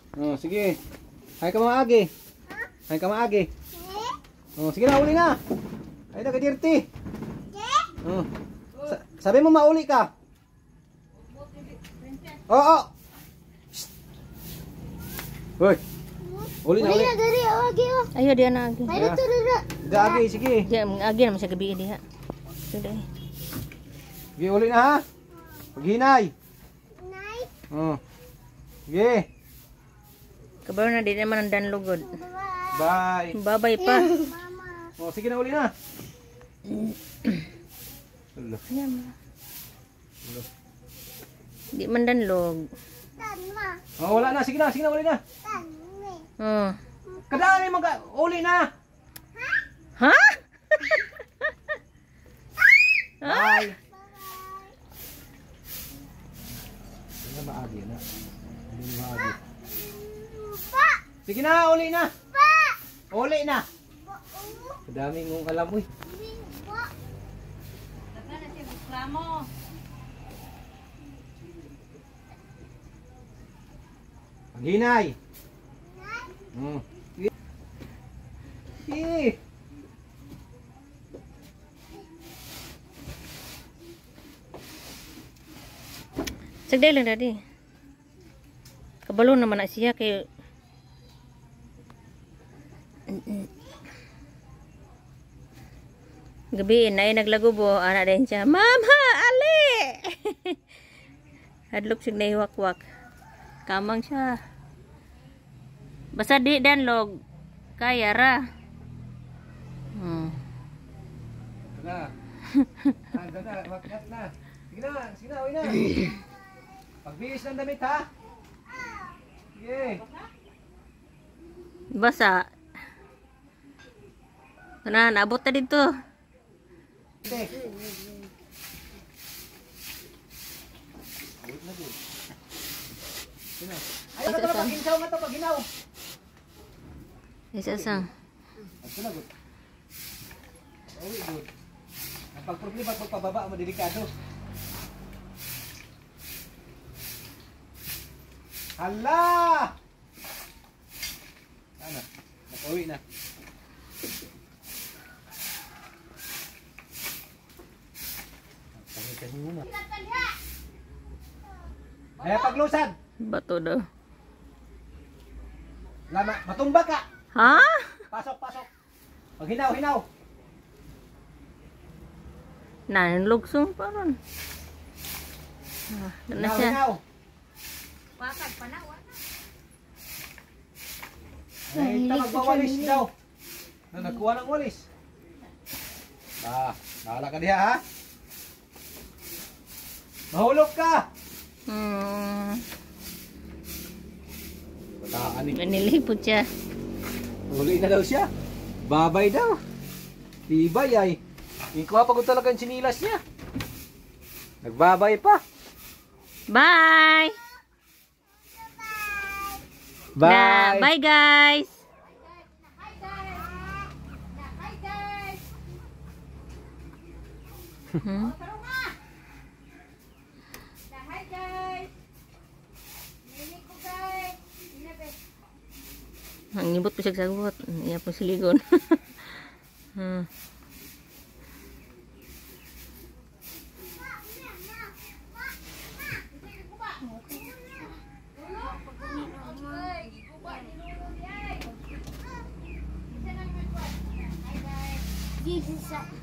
Oh, sige. Hay ka maagi. Hay ka maagi. Oh, sige na, uli na. Ay na, kadirti. Oh. Sabi mo mauli ka. Oo. Hoy. Uli na, uli. Dari agi oh. Ayo dia na agi. Ay dito dito. Agi, sige. Dia agi naman sa gabi diha. Sudah. Sige, uli na ha. Paghinay. Nay. Oh. Sige. Kabar na di naman ang danlugod. Bye. Babay pa. Mama. Oh, sige na, uli na. Ayan. Di man danlog. Tanma. Oh, wala na. Sige na, uli na. Tanme. Oh. Kadami mo ka. Uli na. Ha? Bye. Hindi na maagi na. Hindi na maagi. Pa. Sige na, uli na. Pa. Uli na. Pa. Kadami mong alam, uy. Pa. Paghinay. Hmm. Sige. Sagday lang dadi. Kabalo naman na siya kay gabi na ay naglagubo ana din siya. Mama, ali. Hadlok sig nahiwak-wak. Kamang siya. Basta di danlog kaya ra. Na. Na, wakit na. Sige na, uwi na. Pagbihis ng damit ha. Sige. Basa. Tanan, abot na dito. Sige. Ayaw ka ito na pag-insaw nga ito, pag-inaw. Isa-sang. Ito na, good. Uwi, good. Ang pagproblema, pagpababa, madelikado. Hala! Sana, nakauwi na. Pangit mo na. Ay, paglusad! Bato daw. Lama, matumba ka! Ha? Pasok! Paghinaw! Lugsong pa ron. Na siya. Hinaw! Wakad pa na, wakad. Ay, magbawalis daw. Nakuha ng walis. Bahala ka diha ha. Mahulog ka. Bataan ni. Manilipot siya. Huli na daw siya. Babay daw. Tibay ay. Ikuha pagod talaga ang sinilas niya. Nagbabay pa. Bye! Bye. Bye guys! Hi guys. Hmm? Hi guys. Nini ko guys. Ang ngibot po siya sagot. Iya po siligon. Jesus.